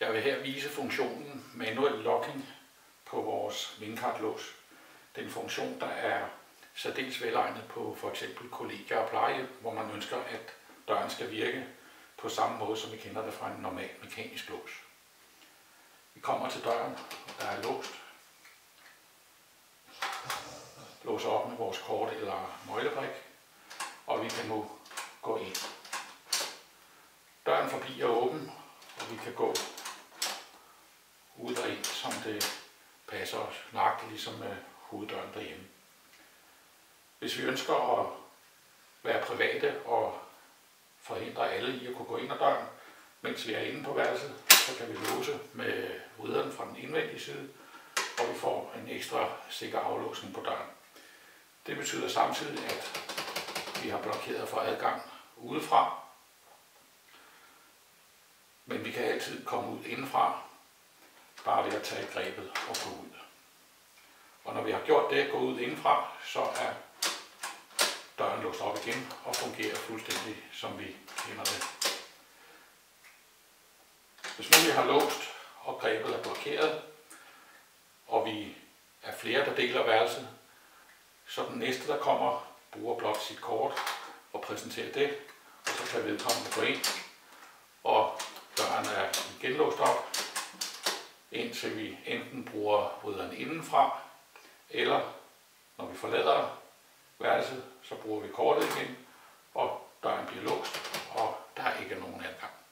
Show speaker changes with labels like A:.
A: Jeg vil her vise funktionen manuel locking på vores vindkartlås. Det er en funktion, der er særdeles velegnet på f.eks. kollegier og plejehjem, hvor man ønsker, at døren skal virke på samme måde, som vi kender det fra en normal mekanisk lås. Vi kommer til døren, der er låst. Låser op med vores kort eller nøglebrik, og vi kan nu gå ind. Døren forbliver åben, og vi kan gå ud og ind, som det passer os, nøjagtigt ligesom med hoveddøren derhjemme. Hvis vi ønsker at være private og forhindre alle i at kunne gå ind ad døren, mens vi er inde på værelset, så kan vi låse med ryderen fra den indvendige side, og vi får en ekstra sikker aflåsning på døren. Det betyder samtidig, at vi har blokeret for adgang udefra, men vi kan altid komme ud indenfra, bare ved at tage grebet og gå ud. Og når vi har gjort det, gå ud indenfra, så er døren låst op igen og fungerer fuldstændig, som vi kender det. Hvis nu vi har låst, og grebet er blokeret, og vi er flere, der deler værelset, så den næste, der kommer, bruger blot sit kort og præsenterer det, og så kan vedkommende gå ind, og døren er igen låst op, indtil vi enten bruger ryderen indenfra, eller når vi forlader værelset, så bruger vi kortet igen, og døren bliver låst, og der er ikke nogen adgang.